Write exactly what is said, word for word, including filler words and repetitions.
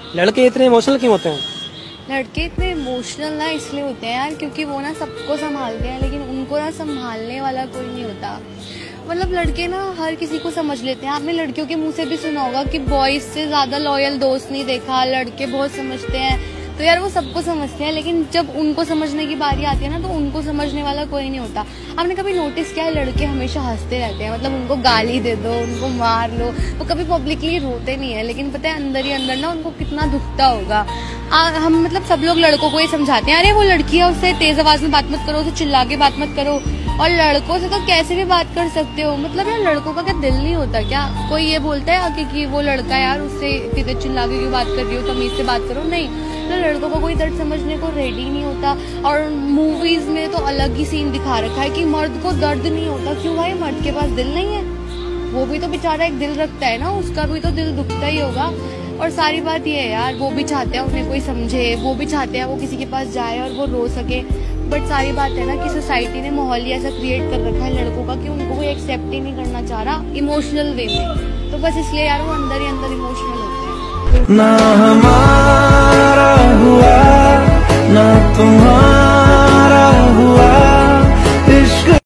लड़के इतने इमोशनल क्यों होते हैं? लड़के इतने इमोशनल ना इसलिए होते हैं यार क्योंकि वो ना सबको संभालते हैं लेकिन उनको ना संभालने वाला कोई नहीं होता। मतलब लड़के ना हर किसी को समझ लेते हैं। आपने लड़कियों के मुंह से भी सुना होगा कि बॉयज से ज्यादा लॉयल दोस्त नहीं देखा, लड़के बहुत समझते हैं। तो यार वो सबको समझते हैं लेकिन जब उनको समझने की बारी आती है ना तो उनको समझने वाला कोई नहीं होता। आपने कभी नोटिस किया है लड़के हमेशा हंसते रहते हैं, मतलब उनको गाली दे दो, उनको मार लो, वो कभी पब्लिकली रोते नहीं है लेकिन पता है अंदर ही अंदर ना उनको कितना दुखता होगा। आ, हम मतलब सब लोग लड़कों को ये समझाते हैं, अरे वो लड़की है उससे तेज आवाज में बात मत करो, उसे चिल्ला के बात मत करो। और लड़कों से तो कैसे भी बात कर सकते हो, मतलब यार लड़कों का क्या दिल नहीं होता क्या? कोई ये बोलता है आगे कि वो लड़का यार उससे इतने चिल्ला के क्यों बात कर रही हो, तमीज से बात करो। नहीं, तो लड़कों को कोई दर्द समझने को रेडी नहीं होता। और मूवीज में तो अलग ही सीन दिखा रखा है कि मर्द को दर्द नहीं होता। क्यों भाई, मर्द के पास दिल नहीं है? वो भी तो बेचारा एक दिल रखता है ना, उसका भी तो दिल दुखता ही होगा। और सारी बात ये है यार, वो भी चाहते हैं उन्हें कोई समझे, वो भी चाहते हैं वो किसी के पास जाए और वो रो सके। बट सारी बात है ना कि सोसाइटी ने माहौल ही ऐसा क्रिएट कर रखा है लड़कों का कि उनको कोई एक्सेप्ट ही नहीं करना चाह रहा इमोशनल वे में। तो बस इसलिए यार वो अंदर ही अंदर इमोशनल होते हैं। ना हमारा